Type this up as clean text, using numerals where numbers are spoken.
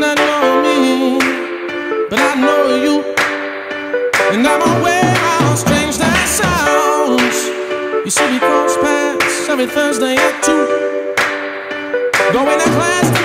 not know me, but I know you. And I'm aware how strange that sounds. You see me cross paths every Thursday at 2, going to class